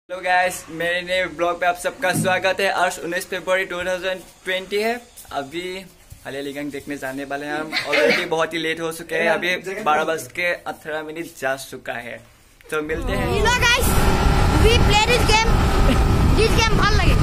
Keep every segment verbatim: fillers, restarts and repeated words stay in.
Hello guys, मेरे नए blog पे आप सबका स्वागत है। आज उन्नीस फरवरी दो हज़ार बीस है। अभी हालिया लिगांग देखने जाने वाले हैं हम। ऑलरेडी बहुत ही लेट हो चुके हैं। अभी बारह बज के अठारह मिनट जा चुका है, तो मिलते हैं। Hello guys, we play this game. This game ভাল লাগে।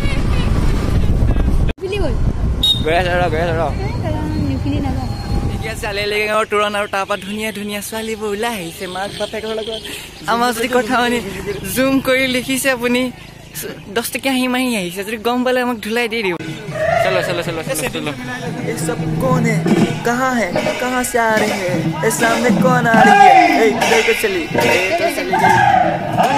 নিপিলি গল। গয়া চৰা গয়া চৰা। নিপিলি না গা। ঠিক আছে, আলে লিগাং আৰু তুৰণ আৰু তাৰপা ধুনীয়া ধুনীয়া ছোৱালীবোৰ ওলাই আহিছে মাক বাপেকৰ লগত। আমাৰ যদি কথা শুনি জুম কৰি লিখিছে আপুনি দহ টকীয়া আহি মাহি আহিছে, যদি গম পালে আমাক ধুলাই দি দিওঁ। चलो चलो चलो चलो चलो। ये सब कौन है, कहाँ है, कहाँ से आ रहे हैं, ये सामने कौन आ रही है, ए इधर को चली, ए तो चली गई।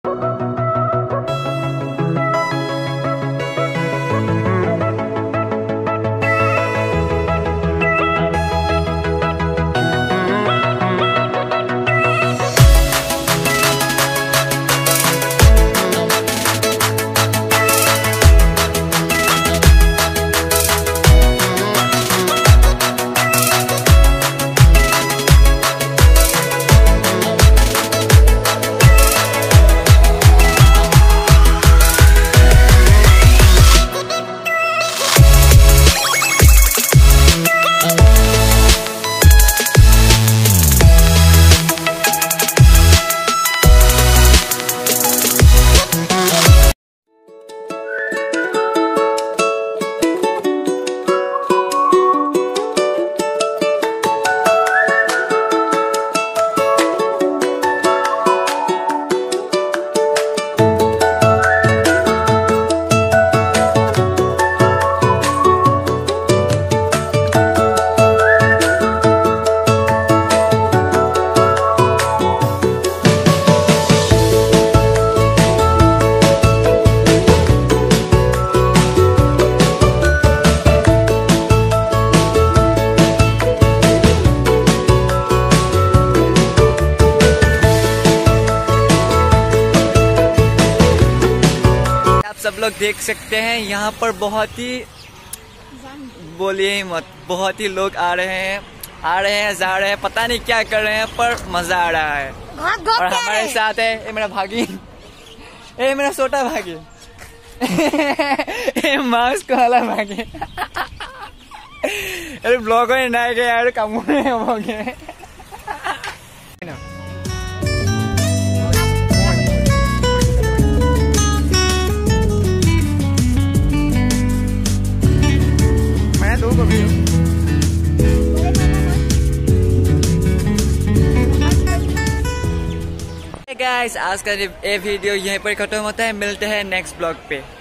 सब लोग देख सकते हैं यहाँ पर बहुत ही, बोलिए ही मत, बहुत ही लोग आ रहे हैं आ रहे हैं जा रहे हैं, पता नहीं क्या कर रहे हैं, पर मजा आ रहा है। और हमारे साथ है ये मेरा भागिन, ये मेरा छोटा भागिन, ये मास्क वाला भागिन। अरे ब्लॉग में ना गए यार, कम हो गए। गाइस, आज का ये वीडियो यहीं पर खत्म होता है। मिलते हैं नेक्स्ट ब्लॉग पे।